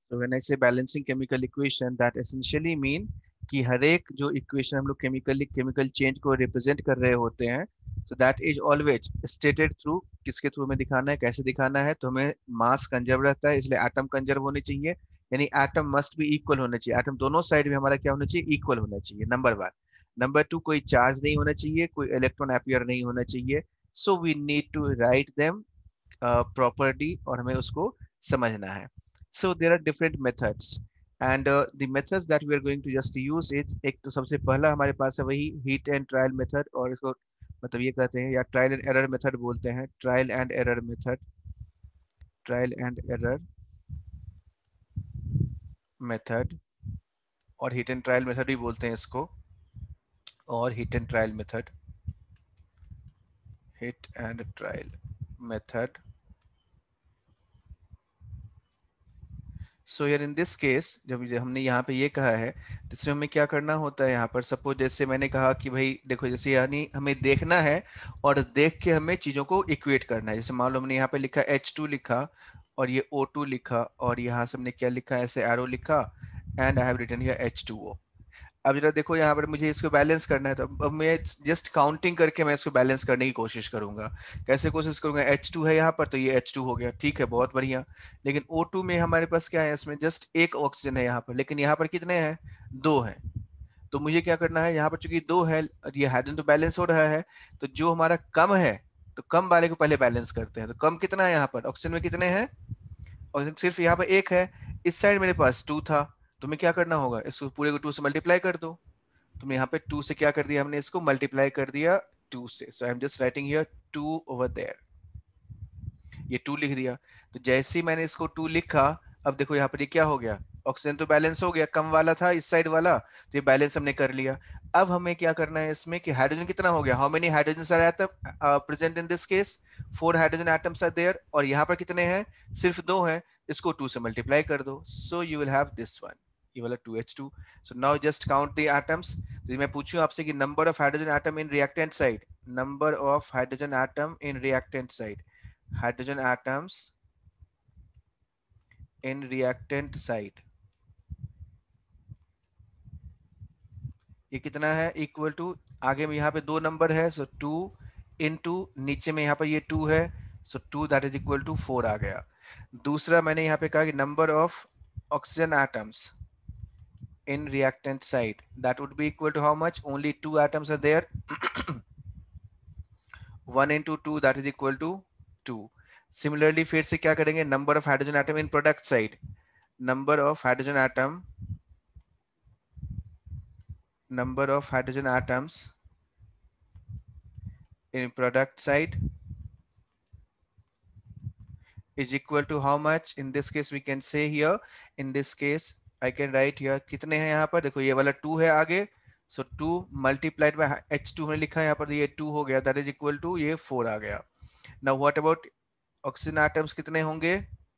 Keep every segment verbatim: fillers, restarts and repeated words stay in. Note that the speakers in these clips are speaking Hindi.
So when I say balancing chemical equation, that essentially mean कि हर एक जो इक्वेशन हम लोग केमिकली केमिकल चेंज को रिप्रेजेंट कर रहे होते हैं, so that is always stated through, किसके थ्रू हमें दिखाना है, कैसे दिखाना है, तो हमें मास कंजर्व रहता है, इसलिए एटम कंजर्व होनी चाहिए, यानी एटम मस्ट बी इक्वल होना चाहिए, एटम दोनों साइड में हमारा क्या होना चाहिए, इक्वल होना चाहिए, नंबर वन। नंबर टू, कोई चार्ज नहीं होना चाहिए, कोई इलेक्ट्रॉन अपीयर नहीं होना चाहिए, so we need to write them properly, और हमें उसको समझना है। So there are different methods, and uh, the methods that we are going to just use is, एक तो सबसे पहला हमारे पास है वही हीट एंड ट्रायल मेथड, और इसको मतलब ये कहते हैं या ट्रायल एंड एरर मेथड बोलते हैं, trial and error method, trial and error method, और हीट एंड ट्रायल मेथड भी बोलते हैं इसको, और hit and trial method, hit and trial method. So यार इन दिस केस जब जब हमने यहाँ पे ये कहा है, तो इसमें हमें क्या करना होता है, यहाँ पर सपोज जैसे मैंने कहा कि भाई देखो, जैसे यानी हमें देखना है और देख के हमें चीज़ों को इक्वेट करना है। जैसे मान लो हमने यहाँ पे लिखा एच टू लिखा, और ये ओ टू लिखा, और यहाँ से हमने क्या लिखा, ऐसे एरो लिखा, and I have written here H two O. अब जरा देखो यहाँ पर मुझे इसको बैलेंस करना है, तो अब मैं जस्ट काउंटिंग करके मैं इसको बैलेंस करने की कोशिश करूंगा। कैसे कोशिश करूंगा, एच टू है यहाँ पर, तो ये एच टू हो गया, ठीक है, बहुत बढ़िया। लेकिन ओ टू में हमारे पास क्या है, इसमें जस्ट एक ऑक्सीजन है यहाँ पर, लेकिन यहाँ पर कितने हैं, दो हैं। तो मुझे क्या करना है, यहाँ पर चूंकि दो है और ये हाइड्रोजन तो बैलेंस हो रहा है, तो जो हमारा कम है, तो कम वाले को पहले बैलेंस करते हैं। तो कम कितना है यहाँ पर, ऑक्सीजन में कितने हैं, ऑक्सीजन सिर्फ यहाँ पर एक है, इस साइड मेरे पास टू था, तुम्हें क्या करना होगा, इसको पूरे को टू से मल्टीप्लाई कर दो। तुमने यहाँ पे टू से क्या कर दिया, हमने इसको मल्टीप्लाई कर दिया टू से, so I am just writing here two over there, ये टू लिख दिया। तो जैसे ही मैंने इसको टू लिखा, अब देखो यहाँ पर ये क्या हो गया, ऑक्सीजन तो बैलेंस हो गया, कम वाला था इस साइड वाला, तो ये बैलेंस हमने कर लिया। अब हमें क्या करना है इसमें कि हाइड्रोजन कितना हो गया, how many hydrogen are atom present in this case, four hydrogen atoms are there, और यहाँ पर कितने हैं, सिर्फ दो हैं, इसको टू से मल्टीप्लाई कर दो, so you will have this one, ये वाला two H two. So now just count the atoms. तो मैं पूछूं आपसे कि number of hydrogen atom in reactant side, number of hydrogen atom in reactant side, hydrogen atoms in reactant side, ये कितना है, इक्वल टू, आगे में यहाँ पे दो नंबर है, सो टू इनटू, नीचे में यहाँ पर ये टू है, so two that is equal to four आ गया। दूसरा मैंने यहाँ पे कहा कि number of oxygen atoms in reactant side, that would be equal to how much, only two atoms are there, one into two, that is equal to two. Similarly फिर से क्या करेंगे, number of hydrogen atom in product side, number of hydrogen atom, number of hydrogen atoms in product side is equal to how much, in this case we can say here, in this case I can write here, कितने हैं यहाँ पर, देखो ये वाला टू है आगे, so two multiplied by H two हमने लिखा है यहाँ पर, ये टू हो गया, दैट इज इक्वल टू ये फोर आ गया। Now what about oxygen atoms, कितने होंगे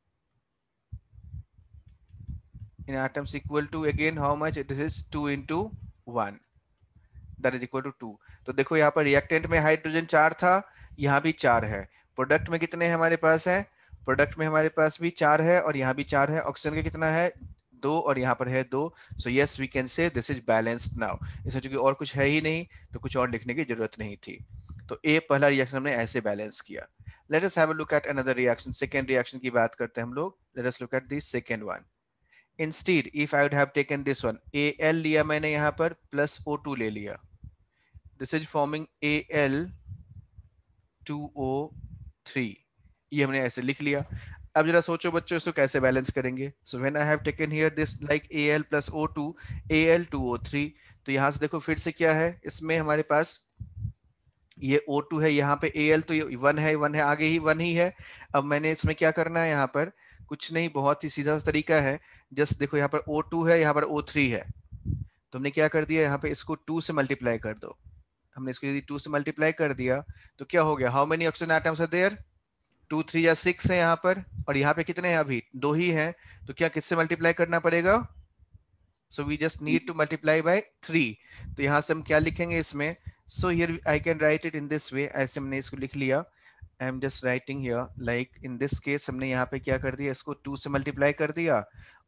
इन atoms, equal to again how much, this is two into one, that is equal to two. तो देखो यहाँ पर रिएक्टेंट में हाइड्रोजन चार था, यहाँ भी चार है, प्रोडक्ट में कितने हमारे पास है, प्रोडक्ट में हमारे पास भी चार है, और यहाँ भी चार है, ऑक्सीजन का कितना है, दो, और यहाँ पर है दो, so yes we can say this is balanced now. इसमें चूंकि और कुछ है ही नहीं, तो कुछ और लिखने की जरूरत नहीं थी। तो ए पहला रिएक्शन हमने ऐसे बैलेंस किया। Let us have a look at another reaction, second reaction की बात करते हैं हम लोग। Let us look at the second one. Instead if I would have taken this one, A L लिया मैंने यहाँ पर, प्लस ओ टू ले लिया, this is forming A L two O three, ये हमने ऐसे लिख लिया। अब जरा सोचो बच्चों, इसको कैसे बैलेंस करेंगे। So when I have taken here this like Al plus O two, A L two O three, तो यहाँ से देखो फिर से क्या है, इसमें हमारे पास ये ओ टू है, यहाँ पे Al तो ये वन है, वन है, आगे ही वन ही है। अब मैंने इसमें क्या करना है, यहाँ पर कुछ नहीं, बहुत ही सीधा सा तरीका है, जस्ट देखो यहाँ पर ओ टू है, यहाँ पर ओ थ्री है, तो हमने क्या कर दिया, यहाँ पे इसको टू से मल्टीप्लाई कर दो। हमने इसको यदि टू से मल्टीप्लाई कर दिया तो क्या हो गया, how many oxygen atoms are there, two three या सिक्स है यहाँ पर, और यहाँ पे कितने हैं, अभी दो ही हैं, तो क्या किससे मल्टीप्लाई करना पड़ेगा, so we just need to multiply by three. तो यहाँ से हम क्या लिखेंगे इसमें, so here I can write it in this way, ऐसे हमने इसको लिख लिया। I am just writing here like in this case, हमने यहाँ पे क्या कर दिया, इसको टू से मल्टीप्लाई कर दिया,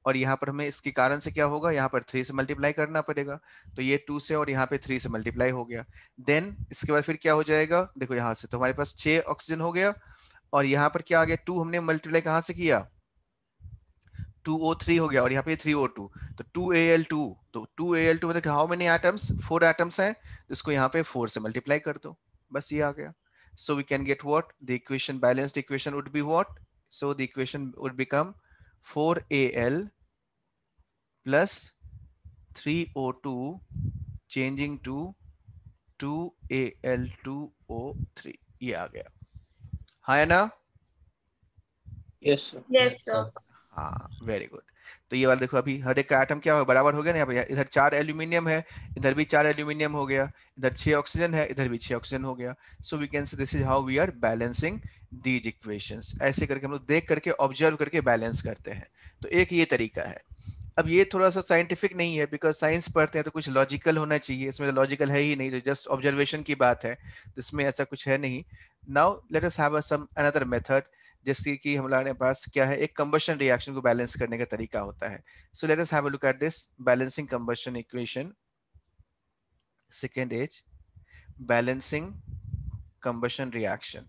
और यहाँ पर हमें इसके कारण से क्या होगा, यहाँ पर थ्री से मल्टीप्लाई करना पड़ेगा, तो ये टू से और यहाँ पे थ्री से मल्टीप्लाई हो गया। देन इसके बाद फिर क्या हो जाएगा, देखो यहाँ से तो हमारे पास छह ऑक्सीजन हो गया, और यहाँ पर क्या आ गया, टू हमने मल्टीप्लाई कहाँ से किया, टू ओ थ्री हो गया, और यहाँ पे थ्री ओ टू, तो टू ए एल टू, तो टू ए एल टू मतलब how many atoms, four atoms हैं, तो इसको यहाँ पे फोर से मल्टीप्लाई कर दो, बस ये आ गया। So we can get what, the equation, balanced equation would be what, so the equation would become four A L plus three O two changing to two A L two O three, ये आ गया, हाँ है ना? Yes sir. Yes sir. हाँ वेरी गुड। तो ये वाला देखो अभी हर एक का एटम क्या हो बराबर हो गया ना, यहाँ पे इधर चार एल्यूमिनियम है, इधर भी चार एल्यूमिनियम हो गया, इधर छह ऑक्सीजन है, इधर भी छह ऑक्सीजन हो गया। So we can say this is how we are balancing these equations. ऐसे करके हम लोग देख करके ऑब्जर्व करके बैलेंस करते हैं। तो एक ये तरीका है। अब ये थोड़ा सा साइंटिफिक नहीं है, बिकॉज साइंस पढ़ते हैं तो कुछ लॉजिकल होना चाहिए, इसमें तो लॉजिकल है ही नहीं, तो जस्ट ऑब्जर्वेशन की बात है, इसमें ऐसा कुछ है नहीं। Now let us have some another method, जैसे कि हमारे पास क्या है, एक कंबशन रिएक्शन को बैलेंस करने का तरीका होता है। So let us have a look at this balancing combustion equation, second as balancing combustion reaction.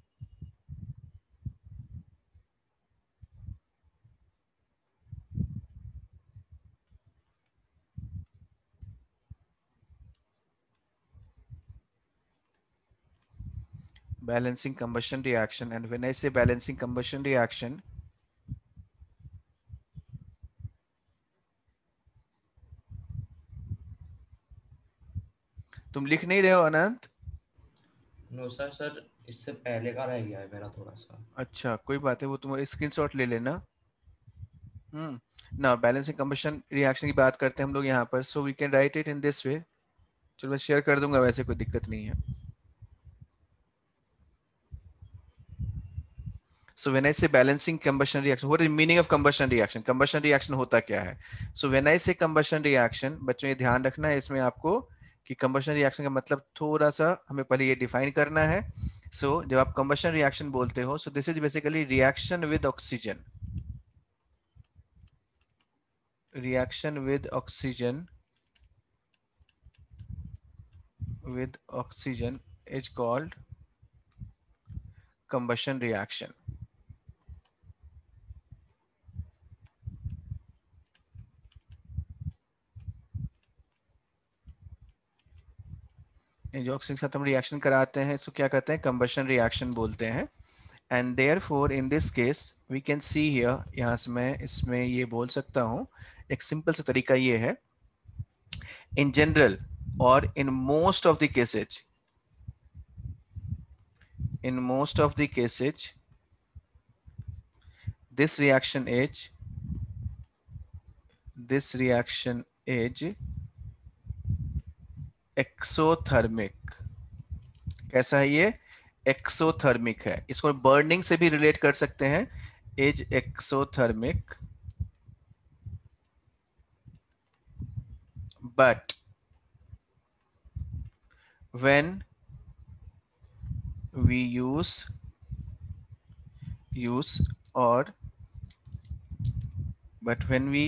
Balancing combustion reaction, and when I say balancing combustion reaction, तुम लिख नहीं रहे हो अनंत? नो सर, सर इससे पहले का रह गया है मेरा थोड़ा सा। अच्छा कोई बात है, वो तुम स्क्रीनशॉट ले लेना। हम्म ना बैलेंसिंग कंबशन रिएक्शन की बात करते हैं हम लोग यहाँ पर, so we can write it in this way. चलो मैं शेयर कर दूंगा, वैसे कोई दिक्कत नहीं है। So when I say balancing combustion reaction, what is the meaning of combustion reaction? Combustion reaction होता क्या है? So when I say combustion reaction, बच्चों ये ध्यान रखना है इसमें आपको कि combustion reaction का मतलब थोड़ा सा हमें पहले ये define करना है। So जब आप combustion reaction बोलते हो, so this is basically reaction with oxygen. Reaction with oxygen with oxygen is called combustion reaction. जो ऑक्सीजन के साथ हम रिएक्शन कराते हैं इसको क्या कहते हैं, कंबशन रिएक्शन बोलते हैं। And therefore in this case we can see here, यहाँ से मैं इसमें ये बोल सकता हूँ, एक सिंपल सा तरीका ये है, इन जनरल और in most of the cases, in most of the cases this reaction is this reaction is exothermic. कैसा है ये, एक्सोथर्मिक है। इसको बर्निंग से भी रिलेट कर सकते हैं, is exothermic, but when we use use और but when we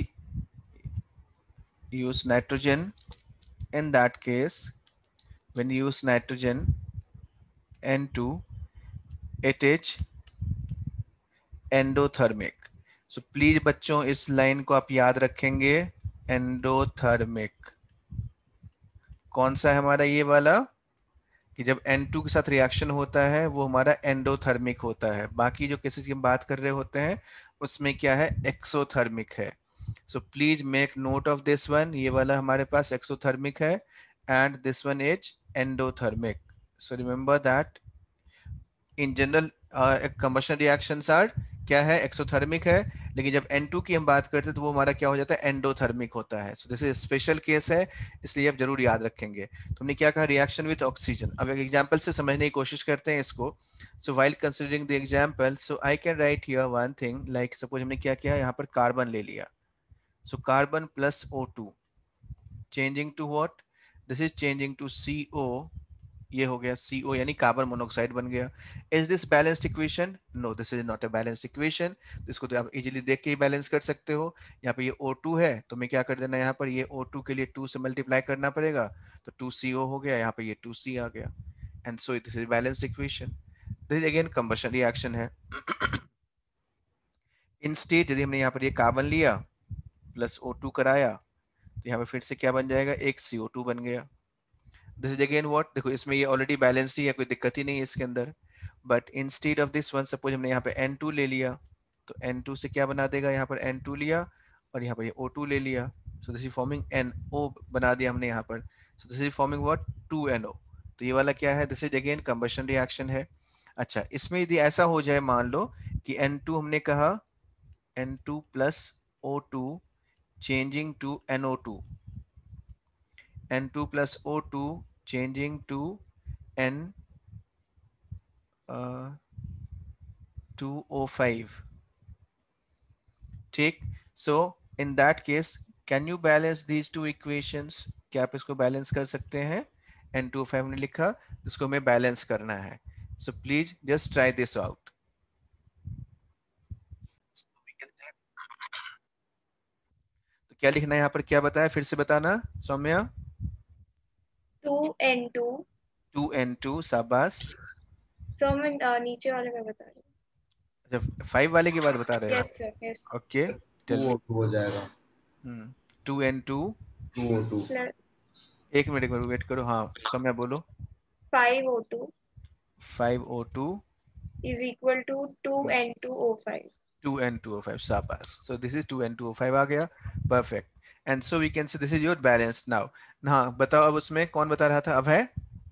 use nitrogen, in that case when you use nitrogen N two, it is endothermic. So please बच्चों इस लाइन को आप याद रखेंगे, endothermic। कौन सा है हमारा ये वाला, कि जब N टू के साथ रिएक्शन होता है वो हमारा एंडोथर्मिक होता है, बाकी जो केसेस की हम बात कर रहे होते हैं उसमें क्या है, एक्सोथर्मिक है। So please make note of this one, ये वाला हमारे पास एक्सोथर्मिक है and this one is endothermic. So remember that in general combustion reactions are क्या है, एक्सोथर्मिक है, लेकिन जब N टू की हम बात करते हैं तो वो हमारा क्या हो जाता है, एंडोथर्मिक होता है। So this is special case है, इसलिए आप जरूर याद रखेंगे। तो हमने क्या कहा, रिएक्शन विद ऑक्सीजन। अब एक एग्जांपल से समझने की कोशिश करते हैं इसको। So while considering the example, so I can write here one thing, like suppose हमने क्या किया, यहाँ पर कार्बन ले लिया, सो carbon plus O two changing to what, this is changing to C O ये हो गया सी ओ यानी कार्बन मोनोऑक्साइड बन गया। Is this balanced equation? No, this is not a balanced equation. इसको तो आप इजीली देख के ही बैलेंस कर सकते हो। यहाँ पे ये ओ टू है तो मैं क्या कर देना, यहाँ पर ये ओ टू के लिए टू से मल्टीप्लाई करना पड़ेगा, तो टू सी ओ हो गया, यहाँ पे ये टू सी आ गया, and so this is balanced equation. This is again combustion reaction है। इन स्टेट यदि हमने यहाँ पर ये कार्बन लिया प्लस ओ टू कराया तो यहाँ पे फिर से क्या बन जाएगा, एक सी ओ टू बन गया। दिस इज अगेन व्हाट, देखो इसमें ये ऑलरेडी बैलेंस्ड ही है, कोई दिक्कत ही नहीं है इसके अंदर। But instead of this one, suppose हमने यहाँ पे एन टू ले लिया, तो एन टू से क्या बना देगा, यहाँ पर एन टू लिया और यहाँ पर ये ओ टू ले लिया, so this is forming N O बना दिया हमने यहाँ पर, so this is forming what, two N O. तो ये वाला क्या है, this is again combustion reaction है। अच्छा, इसमें यदि ऐसा हो जाए, मान लो कि एन टू हमने कहा N two plus O two changing to N O two, N two plus O two changing to N uh, two O five. ठीक, so in that case can you balance these two equations? क्या आप इसको बैलेंस कर सकते हैं? N two O five हमने लिखा, इसको हमें बैलेंस करना है, so please just try this out. तो क्या लिखना है यहाँ पर, क्या बताया, फिर से बताना Soumya. Two N two, two N two, शाबाश। सो मैं अ, नीचे वाले में बता रही हूँ। अच्छा, फाइव वाले की बात बता रहे हो? Yes sir, yes. Okay, two O two हो जाएगा। Hmm, two N two, two O two plus एक मिनट एक मिनट वेट करो, हाँ सौम्या बोलो। Five O two five O two is equal to two N two O five. Two N two O five, शाबाश। So this is two N two O five आ गया, perfect. And so we can say this is your balance now. हाँ बताओ, अब उसमें कौन बता रहा था, अब है?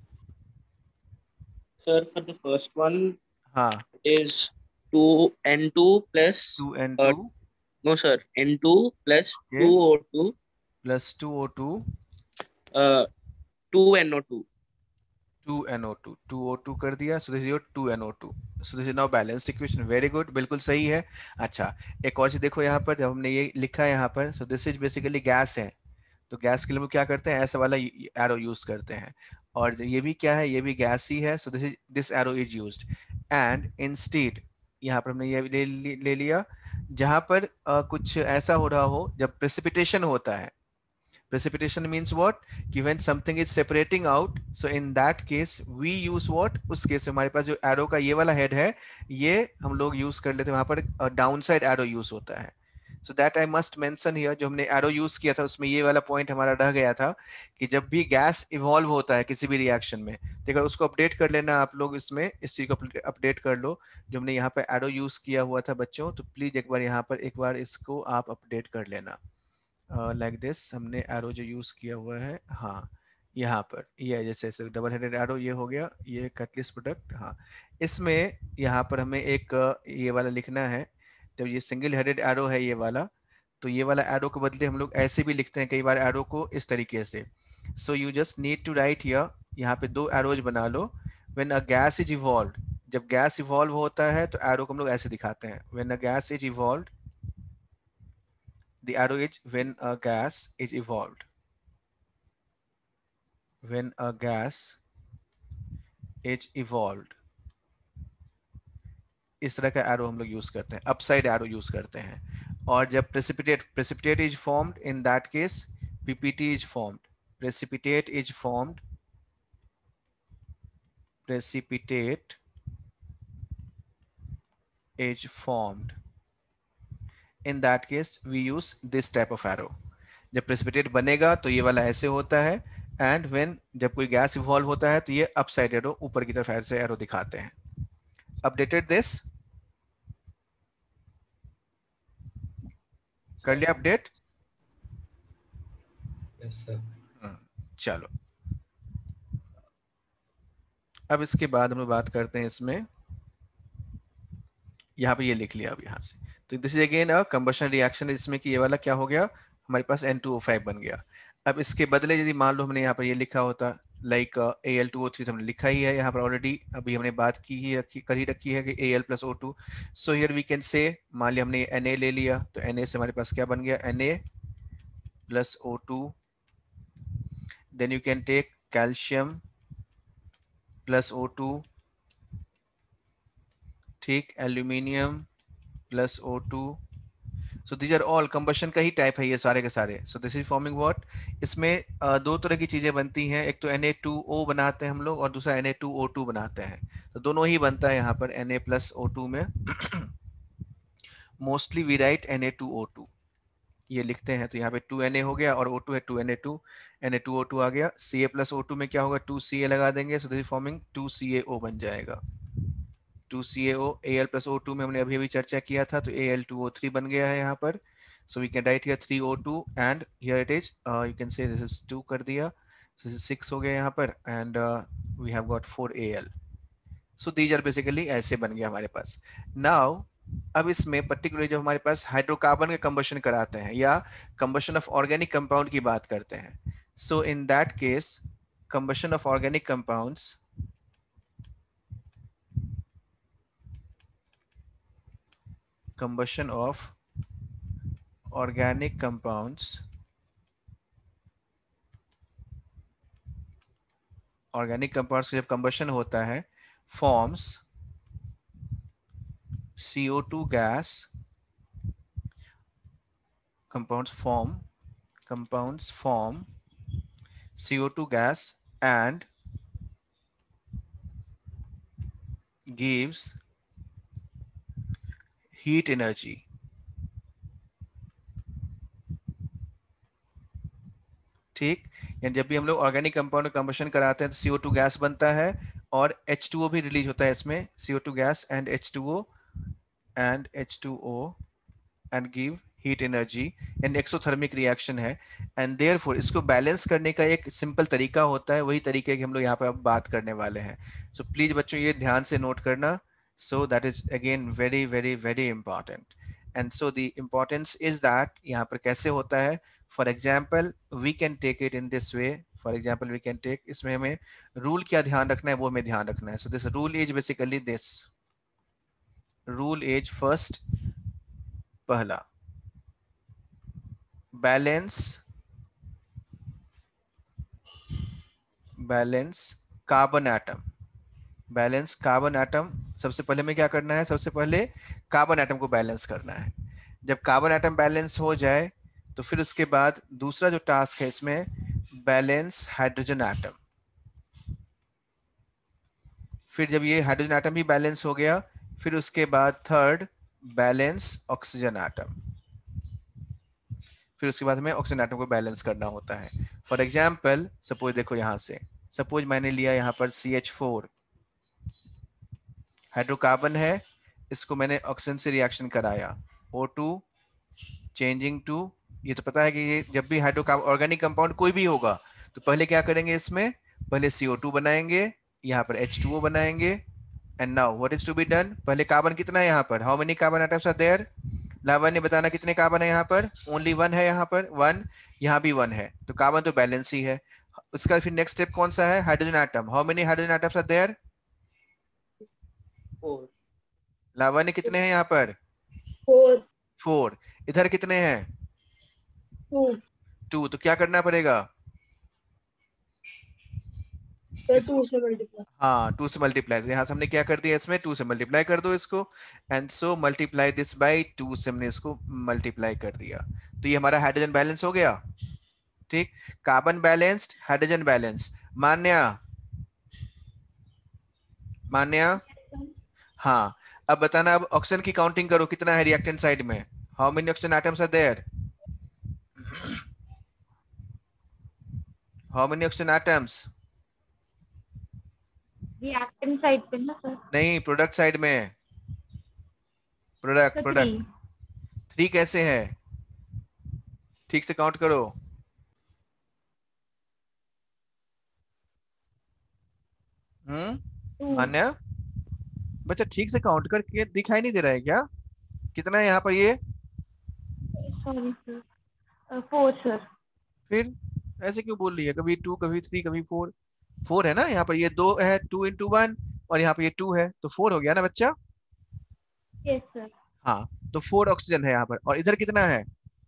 Sir, for the first one हाँ, is two N two plus two N uh, two no sir, N two plus Okay. two O two plus two O two uh two N O two. Two N O two, two O two कर दिया, so this is your two N O two, so this is now balanced equation, very good, बिल्कुल सही है। अच्छा, एक और चीज देखो यहाँ पर, जब हमने ये लिखा है यहाँ पर, so this is basically gas है, तो गैस के लिए हम क्या करते हैं, ऐसा वाला एरो यूज करते हैं, और ये भी क्या है, ये भी गैस ही है, so this is this arrow is used. And instead यहाँ पर हमने ये ले, ले, ले लिया, जहां पर uh, कुछ ऐसा हो रहा हो, जब प्रेसिपिटेशन होता है, precipitation means what, कि when something is separating out, so in that case we use what, उस केस में हमारे पास जो एरो का ये वाला हेड है, ये हम लोग यूज कर लेते हैं, वहां पर डाउन साइड एरो यूज होता है। So that I must mention here, जो हमने एरो यूज किया था उसमें ये वाला पॉइंट हमारा रह गया था, कि जब भी गैस इवॉल्व होता है किसी भी रिएक्शन में, ठीक है, उसको अपडेट कर लेना आप लोग, इसमें इस चीज को अपडेट कर लो, जो हमने यहाँ पे एरो यूज किया हुआ था बच्चों, तो प्लीज एक बार यहाँ पर एक बार इसको आप अपडेट कर लेना। लाइक uh, दिस like हमने एरो जो यूज किया हुआ है, हाँ यहाँ पर ये जैसे डबल हेडेड एरो ये हो गया, ये कैटलिस्ट प्रोडक्ट, हाँ इसमें यहाँ पर हमें एक ये वाला लिखना है, जब ये सिंगल हेडेड एरो है ये वाला, तो ये वाला एरो के बदले हम लोग ऐसे भी लिखते हैं कई बार एरो को इस तरीके से, so you just need to write here, यहाँ पे दो एरोज बना लो, when a gas is evolved, जब गैस इवॉल्व होता है तो एरो को हम लोग ऐसे दिखाते हैं, when a gas is evolved, the arrow is when a gas is evolved, when a gas is evolved, इस तरह का एरो हम लोग यूज करते हैं, अपसाइड एरो यूज करते हैं। और जब precipitate precipitate is formed, in that case PPT is formed, precipitate is formed, precipitate is formed, in that case we use this type of arrow। जब प्रेसिपिटेट बनेगा तो ये वाला ऐसे होता है, एंड व्हेन जब कोई गैस इवॉल्व होता है तो ये अपसाइड एरो, ऊपर की तरफ ऐसे एरो दिखाते हैं। अपडेटेड दिस, कर लिया अपडेट? Yes sir. चलो, अब इसके बाद हम लोग बात करते हैं इसमें, यहाँ पे ये लिख लिया अब यहाँ से, तो this is again a combustion reaction, इसमें कि ये वाला क्या हो गया, हमारे पास एन टू ओ फाइव बन गया। अब इसके बदले यदि मान लो हमने यहाँ पर ये लिखा होता like A L two O three, तो हमने लिखा ही है यहाँ पर ऑलरेडी, अभी हमने बात की ही रखी कर ही रखी है कि A L plus O two, so here we can say, मान लिया हमने एन ए ले लिया, तो एन ए से हमारे पास क्या बन गया, N A plus O two, then you can take calcium plus O two, ठीक, aluminium plus O two. So these are all combustion का ही टाइप है ये सारे के सारे। So this is forming what, इसमें uh, दो तरह की चीजें बनती हैं, एक तो एन ए टू ओ बनाते हैं हम लोग और दूसरा N A two O two बनाते हैं। तो दोनों ही बनता है यहाँ पर Na प्लस ओ टू में। Mostly we write N A two O two, ये लिखते हैं। तो यहाँ पे टू एन ए हो गया और ओ टू है two N A two, N A two O two आ गया। सी ए प्लस ओ टू में क्या होगा, टू सी ए लगा देंगे, so this is forming two C A O बन जाएगा। Two C A O, Al plus O two में हमने अभी अभी चर्चा किया था, तो A L two O three बन गया है यहाँ पर। So we can write here three O two and here it is, you can say this is two कर दिया, दिस इज सिक्स हो गया यहाँ पर, and we have got four A L. So these are basically ऐसे बन गया हमारे पास। नाउ अब इसमें पर्टिकुलरली जब हमारे पास हाइड्रोकार्बन का कंबशन कराते हैं या कंबशन ऑफ ऑर्गेनिक कंपाउंड की बात करते हैं, so in that case combustion of organic compounds combustion of organic compounds organic compounds जब combustion होता है forms C O two gas, compounds form compounds form C O two gas and gives heat energy। ठीक, यानी जब भी हम लोग ऑर्गेनिक कंपाउंड कंबशन कराते हैं तो सी ओ टू गैस बनता है और एच टू ओ भी रिलीज होता है इसमें, C O two gas and H two O and H two O and give heat energy, and exothermic reaction है। एंड देयरफॉर इसको बैलेंस करने का एक सिंपल तरीका होता है, वही तरीके की हम लोग यहाँ पे अब बात करने वाले हैं। सो so, प्लीज बच्चों ये ध्यान से नोट करना। So that is again very very very important. And so the importance is that यहाँ पर कैसे होता है, for example we can take it in this way. For example we can take, इसमें हमें रूल क्या ध्यान रखना है वो हमें ध्यान रखना है। So this rule is basically this rule is first, पहला balance balance carbon atom, balance carbon atom. सबसे पहले में क्या करना है, सबसे पहले कार्बन एटम को बैलेंस करना है। जब कार्बन एटम बैलेंस हो जाए तो फिर उसके बाद दूसरा जो टास्क है इसमें बैलेंस हाइड्रोजन एटम। फिर जब ये हाइड्रोजन एटम भी बैलेंस हो गया, फिर उसके बाद थर्ड बैलेंस ऑक्सीजन एटम। फिर उसके बाद हमें ऑक्सीजन एटम को बैलेंस करना होता है। फॉर एग्जाम्पल सपोज देखो यहाँ से, सपोज मैंने लिया यहाँ पर सी एच फोर, हाइड्रोकार्बन है, इसको मैंने ऑक्सीजन से रिएक्शन कराया, ओ टू चेंजिंग टू, ये तो पता है कि ये जब भी हाइड्रोकार्बन ऑर्गेनिक कंपाउंड कोई भी होगा तो पहले क्या करेंगे, इसमें पहले सी ओ टू बनाएंगे, यहाँ पर एच टू ओ बनाएंगे। And now what is to be done, पहले कार्बन कितना है यहाँ पर, how many carbon atoms are there, Lavan ने बताना कितने कार्बन है यहाँ पर, ओनली वन है यहाँ पर, वन, यहाँ भी वन है, तो कार्बन तो बैलेंस ही है। उसका फिर नेक्स्ट स्टेप कौन सा है, hydrogen atom, how many hydrogen atoms are there, four, Lavan ने कितने हैं यहाँ पर, फोर, फोर, इधर कितने हैं, टू, टू, तो क्या करना पड़ेगा, टू से मल्टीप्लाई। हाँ टू से मल्टीप्लाई, यहाँ से हमने क्या कर दिया, इसमें टू से मल्टीप्लाई कर दो इसको, and so multiply this by two से हमने इसको मल्टीप्लाई कर दिया, तो ये हमारा हाइड्रोजन बैलेंस हो गया। ठीक, carbon balanced, hydrogen balance. Manya, Manya, हाँ, अब बताना, अब ऑक्सीजन की काउंटिंग करो कितना है रिएक्टेंट साइड में, how many oxygen atoms are there, how many oxygen atoms, reactant side पे ना सर, नहीं प्रोडक्ट साइड में, प्रोडक्ट तो प्रोडक्ट थ्री। थ्री कैसे है, ठीक से काउंट करो, हम्म मान्या, बच्चा ठीक से काउंट करके दिखाई नहीं दे रहा है क्या, कितना है यहाँ पर ये, सॉरी सर, फोर सर। फिर ऐसे क्यों बोल रही है, कभी टू कभी थ्री कभी फोर, फोर है ना यहाँ पर, ये दो है, टू इंटू वन, और यहाँ पे ये टू है, तो फोर हो गया ना बच्चा। Yes sir. हाँ, तो फोर ऑक्सीजन है यहाँ पर, और इधर कितना है,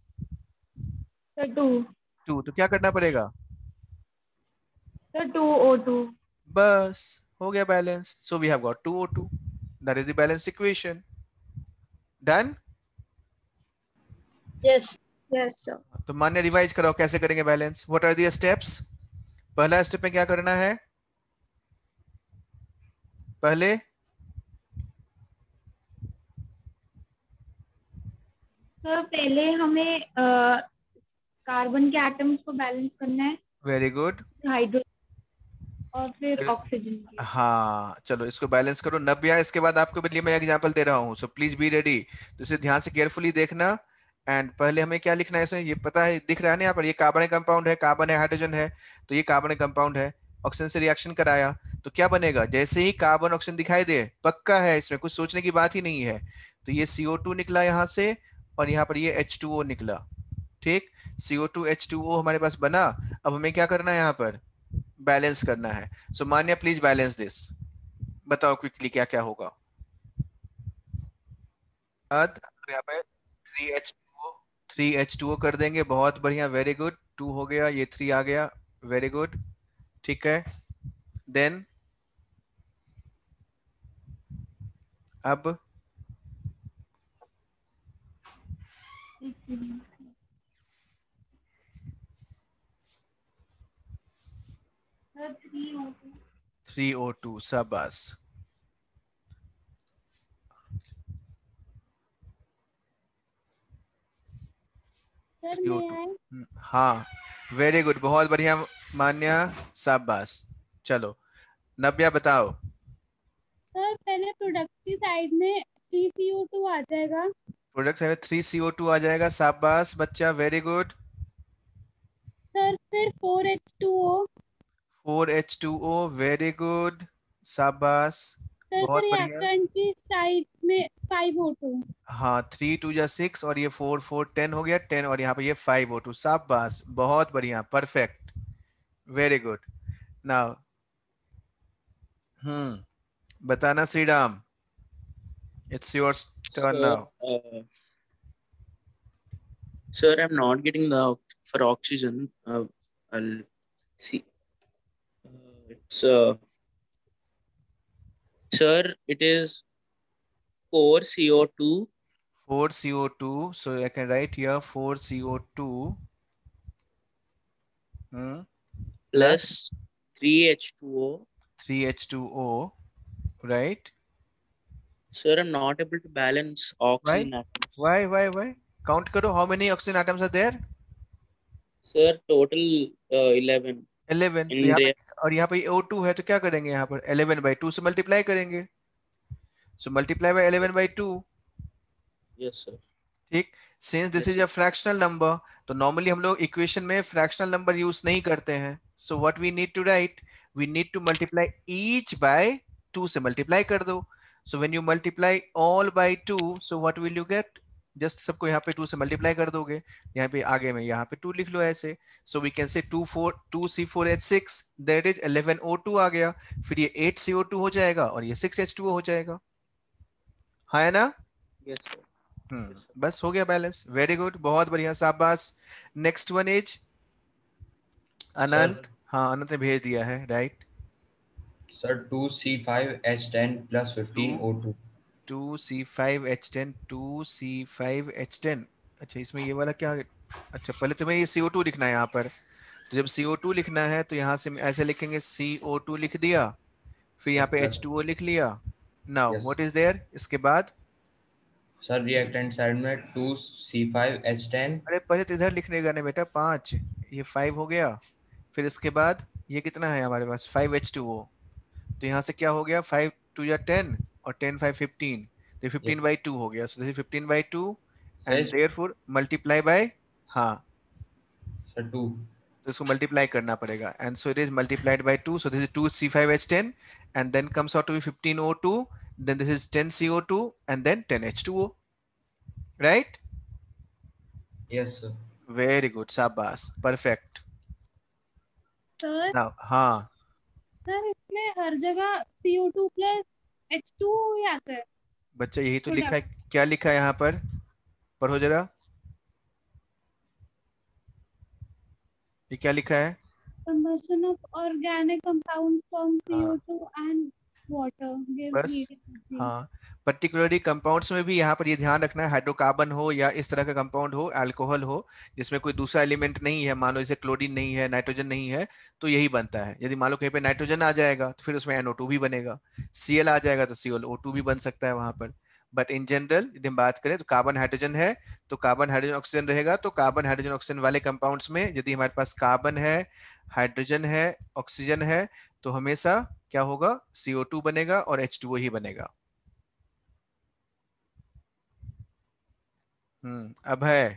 सर टू। टू, तो क्या करना पड़ेगा, सर टू ओ टू। बस हो गया balance. So we have got two O two. That is the balance equation. Done. Yes. Yes, sir. तो मान्य रिवाइज कराओ कैसे करेंगे balance. What are the steps. पहला स्टेप में क्या करना है. पहले सर पहले हमें कार्बन के एटम्स को बैलेंस करना है, वेरी गुड. हाइड्रोजन और फिर ऑक्सीजन के. हाँ चलो इसको बैलेंस करो. नब्या इसके बाद आपको लिए मैं एग्जांपल दे रहा हूँ, सो प्लीज बी रेडी. तो इसे ध्यान से केयरफुली देखना. एंड पहले हमें क्या लिखना है. इसमें ये पता है, दिख रहा है ना यहाँ पर, ये कार्बन कंपाउंड है, कार्बन है, हाइड्रोजन है. तो ये कार्बन कंपाउंड है, ऑक्सीजन से रिएक्शन कराया. तो क्या बनेगा. जैसे ही कार्बन ऑक्सीजन दिखाई दे, पक्का है, इसमें कुछ सोचने की बात ही नहीं है. तो ये सी ओ टू निकला यहाँ से, और यहाँ पर ये एच टू ओ निकला. ठीक. C O two H two O हमारे पास बना. अब हमें क्या करना है, यहाँ पर बैलेंस करना है. So Manya please balance this. बताओ क्विकली क्या क्या होगा. यहाँ पे three H two O three H two O कर देंगे. बहुत बढ़िया, वेरी गुड. टू हो गया, ये थ्री आ गया, वेरी गुड. ठीक है. देन अब sir three O two. Three O two. शाबाश. सर थ्री ओ मैं टू. आए. हाँ वेरी गुड, बहुत बढ़िया मान्या, शाबाश. चलो नव्या बताओ. सर पहले प्रोडक्ट की साइड में थ्री सी ओ टू आ जाएगा. प्रोडक्ट में थ्री सी ओ टू आ जाएगा. शाबाश बच्चा, वेरी गुड. सर फिर four H two O. Four H two O, very good. शाबाश, सर बहुत बढ़िया. रिएक्टेंट की साइड में फाइव ओ टू. हाँ थ्री टू या सिक्स, और ये फोर फोर टेन हो गया, टेन, और यहाँ पे ये फाइव ओ टू. शाबाश, बहुत बढ़िया, perfect, very good. Now hmm बताना Shriram. It's your turn Sir, नाउ. uh, sir, I'm not getting the for oxygen. Uh, I'll see. Uh, it's uh, sir, it is four C O two four C O two, so I can write here four C O two. Hmm. plus three H two O. three H two O, right? Sir, I'm not able to balance oxygen atoms. Why, why, why? Count करो, how many oxygen atoms are there? Sir, total uh, eleven. eleven. In तो यहाँ पे, there. और यहाँ पे O two है, तो क्या करेंगे यहाँ पर eleven by two से मल्टीप्लाई करेंगे. So multiply by eleven by two. Yes, sir. ठीक. Since this is a fractional number, तो normally हम लोग equation में fractional number use नहीं करते हैं. So what we need to write? We need to multiply each by two से multiply कर दो. So when you multiply all by two, so what will you get? Just सबको यहाँ पे two से multiply कर दोगे. यहाँ पे आगे में यहाँ पे two लिख लो ऐसे. So we can say two four two C four H six, that is eleven O two आ गया. फिर ये eight C O two हो जाएगा, और ये six H two O हो जाएगा. है ना? Yes, sir. हम्म बस हो गया बैलेंस. वेरी गुड, बहुत बढ़िया, शाबाश. Next one is Anant. हाँ अनंत ने भेज दिया है, right. Sir two C five H ten plus fifteen O two. Two C five H ten, two C five H ten. अच्छा इसमें ये वाला क्या. अच्छा पहले तुम्हें ये सी ओ टू लिखना है यहाँ पर. तो जब सी ओ टू लिखना है तो यहाँ से ऐसे लिखेंगे, सी ओ टू लिख दिया, फिर यहाँ पे एच टू ओ लिख लिया. नाउ व्हाट इज देयर इसके बाद. सर रिएक्टेंट साइड में two C five H ten. अरे पहले तो इधर लिखने का ना बेटा, पांच, ये फाइव हो गया. फिर इसके बाद ये कितना है हमारे पास, फाइव एच टू ओ. तो यहाँ से क्या हो गया, फाइव टू या टेन, और टेन फाइव फिफ्टीन, तो फिफ्टीन बाई टू हो गया. So fifteen by two, and therefore multiply by, हाँ सर टू, तो इसको मल्टीप्लाई करना पड़ेगा. And so it is multiplied by two. So this is two C five H ten, and then comes out to be fifteen O two, then this is ten C O two, and then ten H two O, right? yes sir. Very good, शाबाश, perfect. सर Now हाँ सर इसमें हर जगह C O two plus H two O ही आता है. बच्चा यही तो Product. लिखा है. क्या लिखा है यहाँ पर, पढ़ो जरा. ये क्या लिखा है. combustion of organic compounds from हाँ C O two and water give बस heat energy. हाँ, पर्टिकुलरली कंपाउंड्स में भी यहाँ पर ये ध्यान रखना है, हाइड्रोकार्बन हो या इस तरह का कंपाउंड हो, अल्कोहल हो जिसमें कोई दूसरा एलिमेंट नहीं है, मान लो जैसे क्लोरीन नहीं है, नाइट्रोजन नहीं है, तो यही बनता है। यदि मान लो कहीं पे नाइट्रोजन आ जाएगा तो फिर उसमें एन ओ टू भी बनेगा, Cl आ जाएगा तो सी एल ओ टू भी बन सकता है वहां पर। बट इन जनरल यदि हम बात करें तो कार्बन हाइड्रोजन है तो कार्बन हाइड्रोजन ऑक्सीजन रहेगा, तो कार्बन हाइड्रोजन ऑक्सीजन वाले कंपाउंड्स में यदि हमारे पास कार्बन है, हाइड्रोजन है, ऑक्सीजन है, तो हमेशा क्या होगा, सी ओ टू बनेगा और एच टू ओ ही बनेगा। हम्म अब है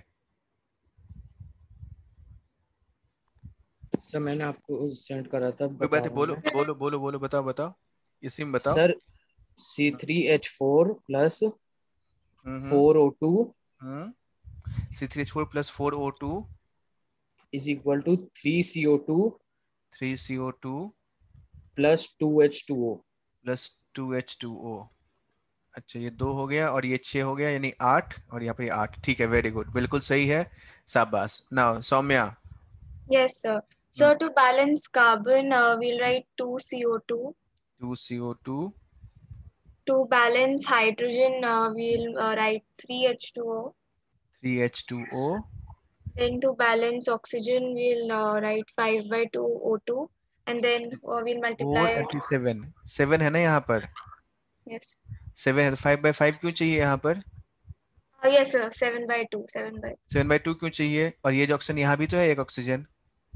सर मैंने आपको सेंड करा था, कोई बता बात है, रहा हूँ बोलो मैं। बोलो बोलो बोलो, बताओ बताओ, इसी में बताओ। Sir C three H four plus hmm four O two hmm C three H four plus four O two is equal to three C O two three C O two plus two H two O. Plus two H two O. अच्छा ये दो हो गया और ये छह हो गया, यानी आठ, और यहाँ पे आठ। ठीक है, वेरी गुड, बिल्कुल सही है, शाबाश। Now Saumya. Yes, sir. So to balance carbon, uh, we'll write two C O two. Two C O two To balance hydrogen, uh, we'll uh, write three H two O. Three H two O Then to balance oxygen, we'll uh, write five by two O two. And then uh, we'll four multiply. And three seven, seven है ना यहाँ पर, Yes. सेवन है, फाइव बाई फाइव क्यों चाहिए यहाँ पर, Uh, yes, sir. seven by two. seven by. Seven by two क्यों चाहिए, और ये जो ऑक्सीजन यहाँ भी तो है एक ऑक्सीजन।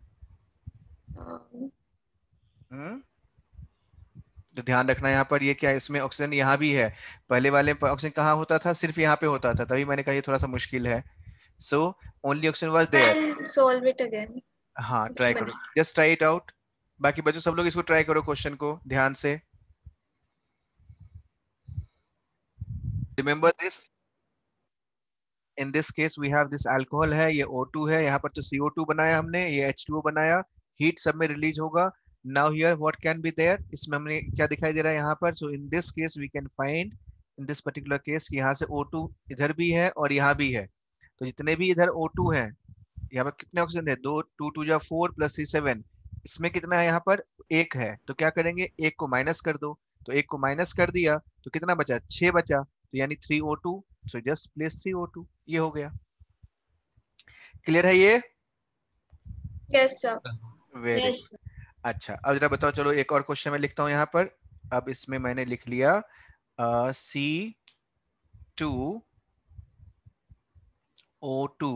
Um, हम्म तो ध्यान रखना यहाँ पर, ये क्या, इसमें ऑक्सीजन यहाँ भी है, पहले वाले पर ऑक्सीजन कहाँ होता था, सिर्फ यहाँ पे होता था, तभी मैंने कहा ये थोड़ा सा मुश्किल है। So only oxygen was there. I'll solve it again. हाँ ट्राई करो, जस्ट ट्राई इट आउट। बाकी बच्चों सब लोग इसको ट्राई करो, क्वेश्चन को ध्यान से। Remember this, in this case we have this alcohol है, ये O टू है, यहाँ पर तो सी ओ टू बनाया हमने, ये एच टू ओ बनाया, हीट सब में रिलीज होगा। Now here what can be there, इसमें हमने क्या दिखाई दे रहा है यहाँ पर, so in this case we can find, in this particular case यहाँ से O टू इधर भी है और यहाँ भी है, तो जितने भी इधर O टू है, यहाँ पर कितने ऑक्सीजन है, दो, टू टू जा फोर प्लस थ्री सेवन, इसमें कितना है यहाँ पर, एक है, तो क्या करेंगे, एक को माइनस कर दो, तो एक को माइनस कर दिया तो कितना बचा, छह बचा, तो यानी three O two, so just place three O two, ये हो गया। क्लियर है ये? Yes, sir. Very Yes. Good. अच्छा अब जरा बताओ, चलो एक और क्वेश्चन मैं लिखता हूँ यहाँ पर। अब इसमें मैंने लिख लिया C two O two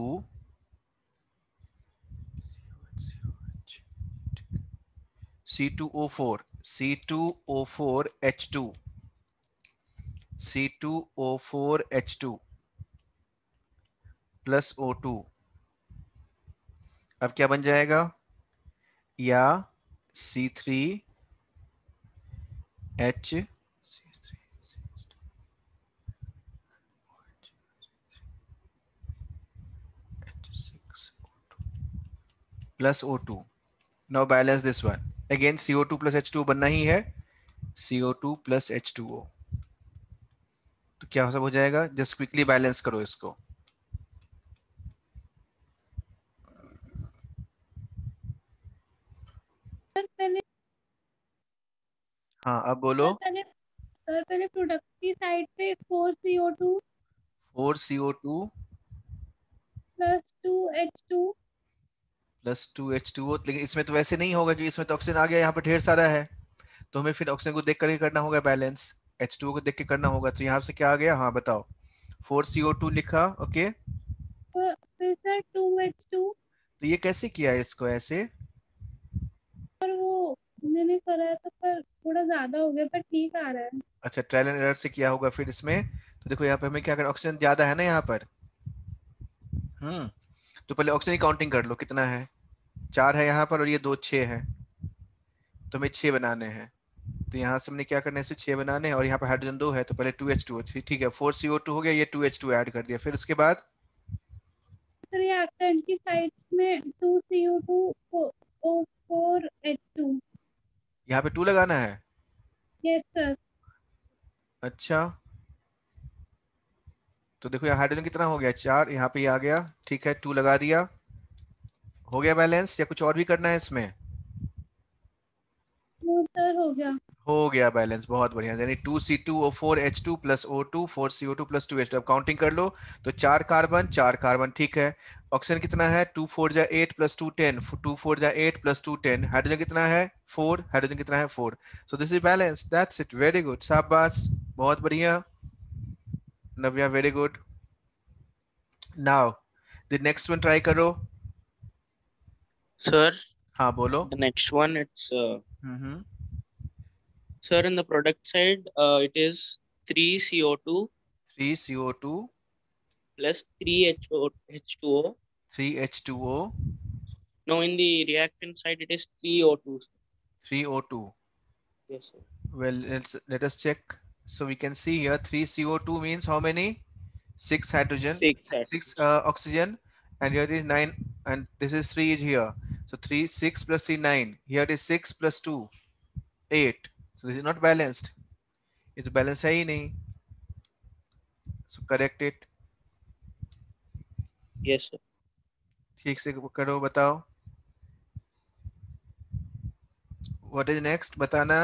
C two O four C two O four H two C two O four H two plus O two, अब क्या बन जाएगा, या C three H plus O two. Now balance this one again, C O two plus H two बनना ही है, C O two plus H two O, तो क्या सब हो जाएगा, जस्ट क्विकली बैलेंस करो इसको। सर पहले हाँ अब बोलो। सर पहले सर पहले प्रोडक्ट की साइड पे four C O two four C O two plus two H two. Plus two H two O, लेकिन इसमें तो वैसे नहीं होगा क्योंकि इसमें तो ऑक्सीजन आ गया, यहाँ पर ढेर सारा है, तो हमें फिर ऑक्सीजन को देख कर ही करना होगा बैलेंस, एच टू ओ को देख के करना होगा। तो यहाँ से क्या आ गया, हाँ बताओ, फोर सी ओ टू लिखा, ओके, फिर सर टू एच टू, तो ये कैसे किया इसको ऐसे, और वो मैंने करा है तो पर थोड़ा ज्यादा हो गया, पर ठीक आ रहा है। अच्छा ट्रायल एंड एरर से किया होगा फिर इसमें। तो देखो यहाँ पे हमें क्या करना, ऑक्सीजन ज्यादा है ना यहाँ पर, हम्म तो पहले ऑक्सीजन की काउंटिंग कर लो कितना है, चार है यहाँ पर और ये दो छह है, तो हमें छह बनाने हैं, तो यहाँ से हमने क्या करना है, इसे छह बनाने हैं, और यहाँ पर हाइड्रोजन दो है तो पहले टू एच टू, ठीक है, फोर सी ओ टू हो गया, ये टू एच टू ऐड कर दिया, फिर उसके बाद रिएक्टेंट की साइड्स में two C O two O four H two. यहाँ पे टू लगाना है, यस सर। अच्छा तो देखो यहाँ हाइड्रोजन कितना हो गया, चार, यहाँ पे ये आ गया, ठीक है, टू लगा दिया, हो गया बैलेंस, या कुछ और भी करना है इसमें, सर हो गया। हो गया बैलेंस, बहुत बढ़िया। यानी two C two O four H two plus O two, four C O two plus two H two. अब काउंटिंग कर लो तो चार कार्बन चार कार्बन, ठीक है। ऑक्सीजन कितना है, टू फोर जा eight plus two ten, two four जा eight plus two ten. Hydrogen कितना है, फोर, हाइड्रोजन कितना है, four. So this is balance, that's it, very good, शाबाश, बहुत बढ़िया Navya, very good. Now the next one try करो। Sir, हाँ बोलो। the next one, it's uh, hmm sir, in the product side, uh, it is three C O two three C O two plus three H two O. Three H two O Now in the reactant side, it is three O two. Three O two. Yes, sir. Well, let's let us check. So we can see here three C O two means how many? Six hydrogen, Six six atoms. uh, oxygen, and here it is nine, and this is three is here. So three, six plus three, nine. Here it is six plus two, eight. So this is not balanced. It's balanced है ही नहीं. So correct it. Yes, sir. ठीक से करो, बताओ. What is next? बताना.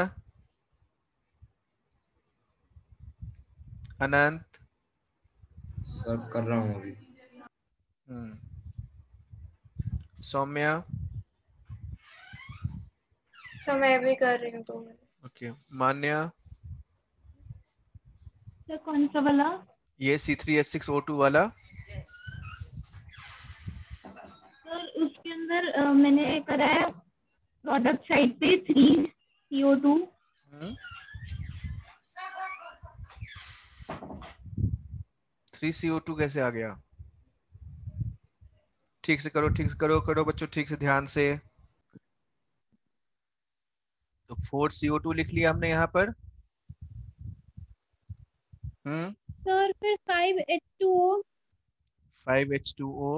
अनंत. सर कर रहा हूँ अभी। हम्म. सौम्या. सो मैं भी कर रही हूँ तो Okay. मान्या. सर कौन सा वाला? ये C three H six O two वाला. सर उसके अंदर अ, मैंने करा है प्रोडक्ट साइड पे three C O two. Three C O two कैसे आ गया? ठीक से करो, ठीक से करो, करो बच्चों, ठीक से ध्यान से. तो फोर सी ओ टू लिख लिया हमने यहाँ पर. हम्म. सर फिर five H two O, five H two O,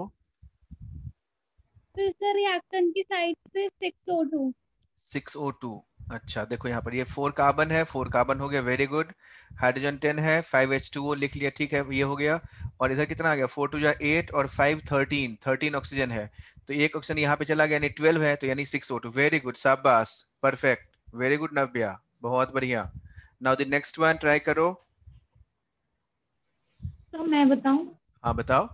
फिर सर रिएक्टेंट की साइड पे six O two. Six O two. अच्छा देखो यहाँ पर ये फोर कार्बन है, फोर कार्बन हो गया, वेरी गुड. हाइड्रोजन टेन है, फाइव एच टू ओ लिख लिया, ठीक है, ये हो गया. और इधर कितना आ गया, फोर टू जा एट और फाइव थर्टीन, थर्टीन ऑक्सीजन है. तो एक ऑक्सीजन यहाँ पे चला गया, यानी ट्वेल्व है, तो यानी six O two. Very good, शाबाश, परफेक्ट, वेरी गुड नव्या, बहुत बढ़िया. Now the next one try करो. तो मैं बताऊं? हाँ बताओ.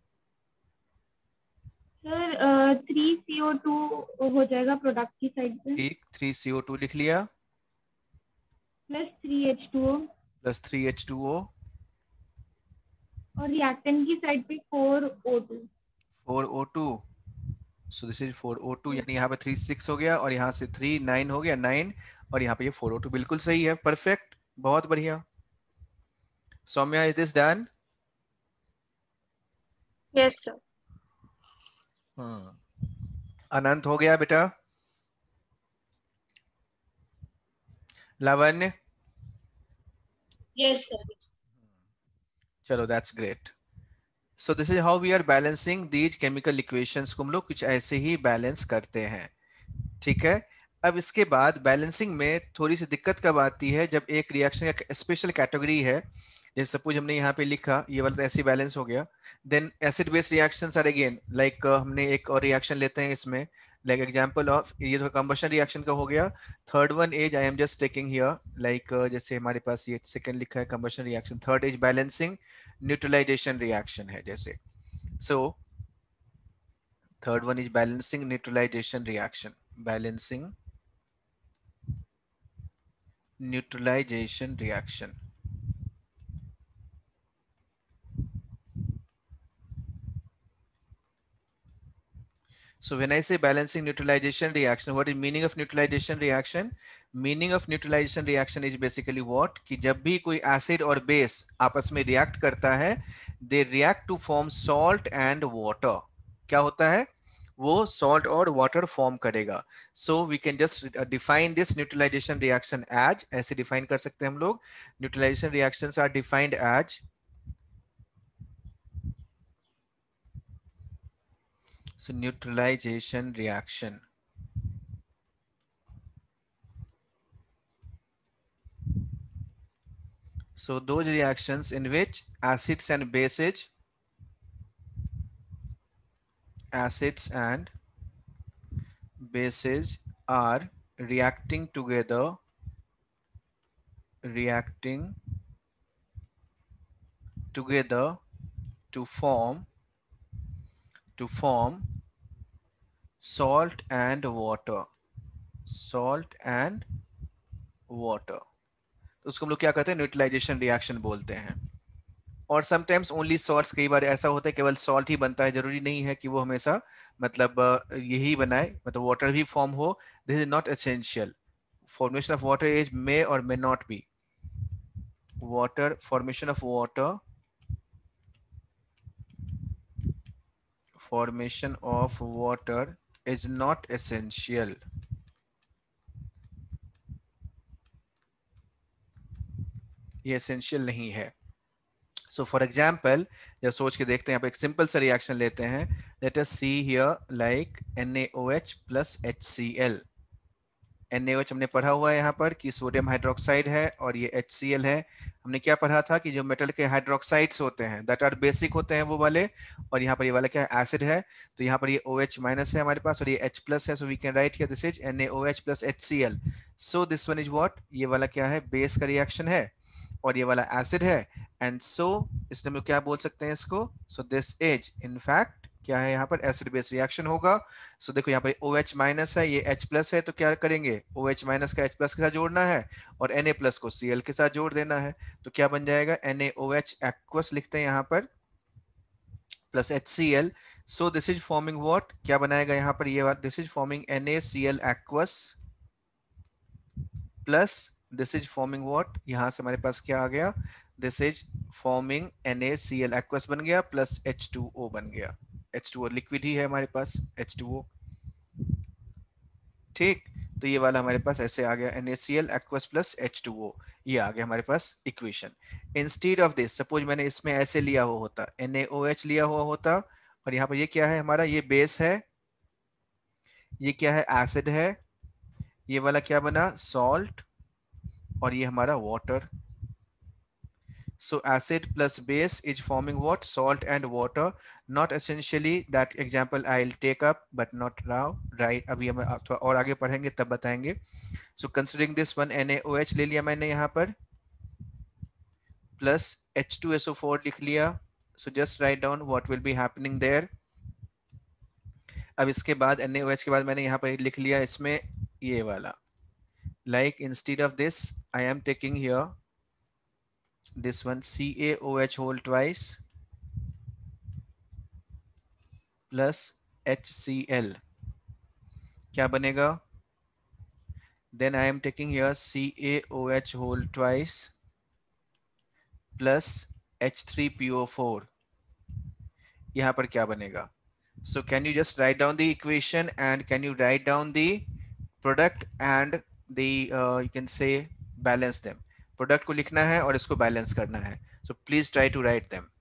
Sir three C O two हो जाएगा प्रोडक्ट की साइड पे, ठीक, थ्री सी ओ टू लिख लिया, plus three H two O, plus three H two O, और रिएक्टेंट की साइड पे four O two. Four O two. So this is four O two, यानी यहाँ पे थ्री सिक्स हो गया, और यहाँ से थ्री नाइन हो गया, नाइन, और यहाँ पे ये फोर ओ टू. बिल्कुल सही है, परफेक्ट, बहुत बढ़िया. Saumya, is this done? Yes sir. Anant हो गया बेटा? लावण्य? Yes sir. चलो, that's great. So this is how we are balancing these chemical equations को हम लोग कुछ ऐसे ही बैलेंस करते हैं, ठीक है. अब इसके बाद बैलेंसिंग में थोड़ी सी दिक्कत कब आती है, जब एक रिएक्शन का स्पेशल कैटेगरी है, जैसे सपोज हमने यहाँ पे लिखा ये वाला तो ऐसे बैलेंस हो गया. Then acid base reactions are again like हमने एक और रिएक्शन लेते हैं इसमें, लाइक एग्जांपल ऑफ, ये तो कंबशन रिएक्शन का हो गया. Third one is I am just taking here like जैसे हमारे पास ये सेकंड लिखा है combustion reaction. Third is balancing neutralization reaction है जैसे. So third one is balancing neutralization reaction, balancing neutralization reaction. So when I say balancing neutralization reaction, what is meaning of neutralization reaction? Meaning of neutralization reaction is basically what, कि जब भी कोई acid और base आपस में react करता है, they react to form salt and water. क्या होता है, वो salt और water form करेगा. So we can just define this neutralization reaction as, ऐसे define कर सकते हैं हम लोग. Neutralization reactions are defined as so neutralization reaction. So those reactions in which acids and bases acids and bases are reacting together reacting together to form to form salt and water salt and water। तो उसको हम लोग क्या कहते हैं, न्यूट्रलाइजेशन रिएक्शन बोलते हैं। और समटाइम्स ओनली सॉल्ट्स, कई बार ऐसा होता है केवल सॉल्ट ही बनता है, जरूरी नहीं है कि वो हमेशा मतलब अ, यही बनाए, मतलब वाटर भी फॉर्म हो। This is not essential. Formation of water is may or may not be water formation of water formation of water is not essential। ये essential नहीं है। So for example, जब सोच के देखते हैं, यहाँ पे एक सिंपल सा रिएक्शन लेते हैं। Let us see here like NaOH plus HCl। NaOH हमने पढ़ा हुआ है यहाँ पर कि सोडियम हाइड्रोक्साइड है, और ये HCl है। हमने क्या पढ़ा था कि जो मेटल के हाइड्रोक्साइड्स होते हैं दैट आर बेसिक होते हैं वो वाले, और यहाँ पर ये वाला क्या है, एसिड है। तो यहाँ पर ये OH माइनस है हमारे पास और ये H प्लस है, so we can write here this is NaOH plus HCl। So this one is what, ये वाला क्या है, बेस का रिएक्शन है, और ये वाला एसिड है। एंड सो इसमें हम लोग क्या बोल सकते हैं इसको, so this is in fact क्या है, यहाँ पर एसिड बेस रिएक्शन होगा। सो so, देखो यहाँ पर OH माइनस है, ये H प्लस है, तो क्या करेंगे, OH माइनस का H प्लस के साथ जोड़ना है और Na प्लस को Cl के साथ जोड़ देना है। तो क्या बन जाएगा, NaOH एक्वस लिखते हैं यहाँ पर plus HCl। So this is forming what, क्या बनाएगा यहाँ पर, ये बात, this is forming NaCl aqueous plus this is forming what, यहाँ से हमारे पास क्या आ गया, this is forming NaCl aqueous बन गया प्लस H टू O बन गया। H टू O लिक्विड ही है हमारे पास, H टू O, ठीक। तो ये वाला हमारे पास ऐसे आ गया NaCl aqueous plus H two O, ये आ गया हमारे पास equation. Instead of this, suppose मैंने इसमें ऐसे लिया हुआ होता, NaOH लिया हुआ होता, और यहाँ पर ये क्या है हमारा, ये बेस है, ये क्या है, एसिड है, ये वाला क्या बना, सॉल्ट, और ये हमारा water. So acid plus base is forming what, salt and water। Not essentially that example I'll take up but not now, right, अभी हम थोड़ा और आगे पढ़ेंगे तब बताएंगे। So considering this one, NaOH ले लिया मैंने यहाँ पर plus H two S O four लिख लिया। So just write down what will be happening there। अब इसके बाद NaOH के बाद मैंने यहाँ पर लिख लिया इसमें ये वाला, like instead of this I am taking here this one CaOH whole twice plus HCl, क्या बनेगा, then I am taking here CaOH whole twice plus H three P O four, यहाँ पर क्या बनेगा। So can you just write down the equation and can you write down the product and the uh, you can say balance them। Product को लिखना है और इसको बैलेंस करना है। So please try to write them.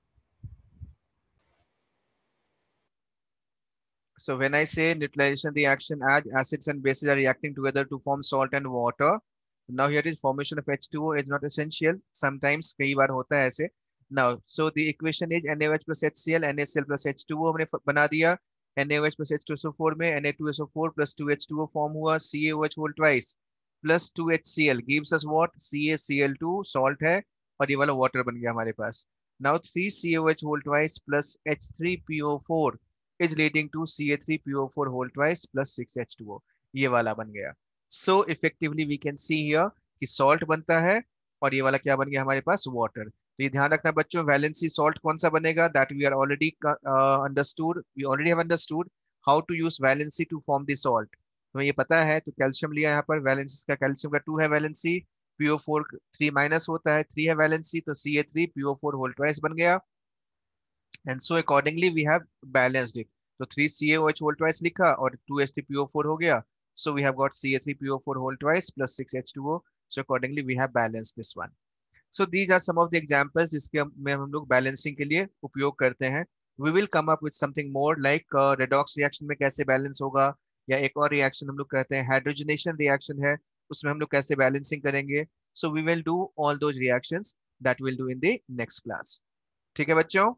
So when I say neutralization reaction, add acids and bases are reacting together to form salt and water. Now here is formation of H two O is not essential. Sometimes कई बार होता है ऐसे। Now so the equation is NaOH plus HCl, NaCl plus H two O हमने बना दिया। NaOH plus H two S O four में Na two S O four plus two H two O form हुआ, CaOH whole twice plus two H C l gives us what, CaCl two salt है और ये वाला water बन गया हमारे पास। Now three CaOH whole twice plus H three P O four is leading to C A three P O four whole twice plus six H two O, ये वाला बन गया। So effectively we can see here कि salt बनता है और ये वाला क्या बन गया हमारे पास, water। तो ये ध्यान रखना बच्चों, वैलेंसी सॉल्ट कौन सा बनेगा, that we are already uh, understood, we already have understood how to use valency to form the salt। तो ये पता है, तो कैल्शियम लिया यहाँ पर, वैलेंसी का कैल्शियम का टू है valency, P O four three minus होता है, थ्री है वैलेंसी, तो C A three P O four whole twice बन गया। And so accordingly we have balanced it। तो थ्री CaOH whole twice लिखा और two H three P O four हो गया। So we have got C A three P O four whole twice plus six H two O। So accordingly we have balanced this one। So these are some of the examples जिसके में हम लोग बैलेंसिंग के लिए उपयोग करते हैं। We will come up with something more like uh, redox reaction में कैसे बैलेंस होगा, या एक और रिएक्शन हम लोग कहते हैं हाइड्रोजनेशन रिएक्शन है, उसमें हम लोग कैसे बैलेंसिंग करेंगे। So we will do all those reactions that we'll do in the next class। ठीक है बच्चों?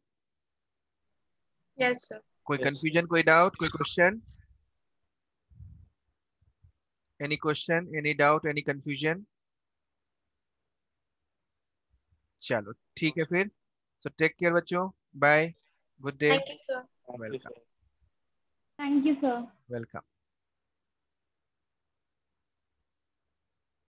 Yes, sir. कोई Yes. कंफ्यूजन, कोई डाउट, कोई question? Any question, any doubt, any confusion? चलो ठीक है फिर। सो टेक केयर बच्चों, bye, good day, Thank you, sir. Thank you, welcome, sir. Thank you, sir. Welcome.